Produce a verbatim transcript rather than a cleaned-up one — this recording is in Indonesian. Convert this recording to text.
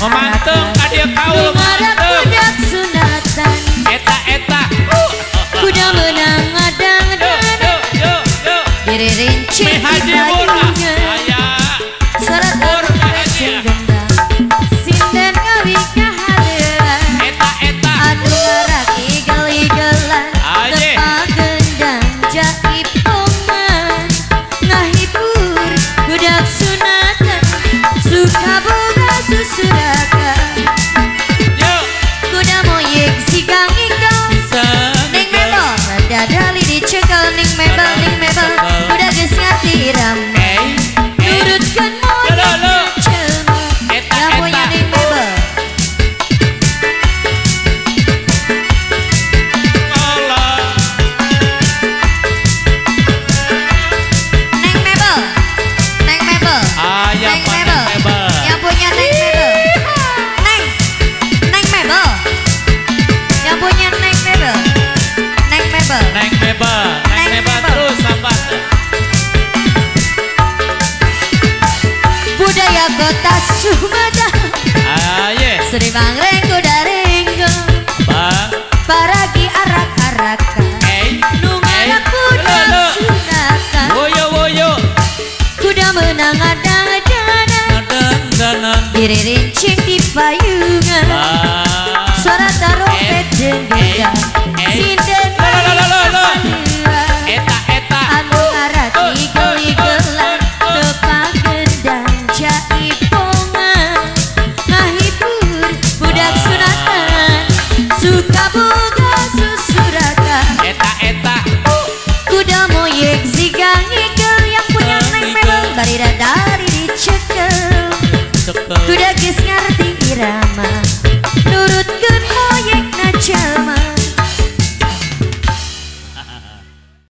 memanteng kadia kaul memanteng budak sunatan eta eta kuda menang adang adang diri rinci kayunya surat berceng gendang sinden ngawi kahadean eta eta anu ngarak igel-igelan tepa gendang jaib pongan ngahibur budak sunatan suka boga susurakan kuda moyek sigang ingdong ning mebel dadali dicekel ning mebel ning mebel kuda geus ngarti rame nurutkeun moyek jelema yang punya ning mebel neng mebel neng mebel neng mebel yang punya neng mebel neng neng mebel yang punya neng mebel neng mebel neng mebel neng mebel terus sambat budaya kota Sumedang ah yes Sri Mangreng kuda ringgo bang paragi arak-arakan hey nu ngarak budak sunatan woyo woyo kuda menang adang-adangan adang danan diri rinci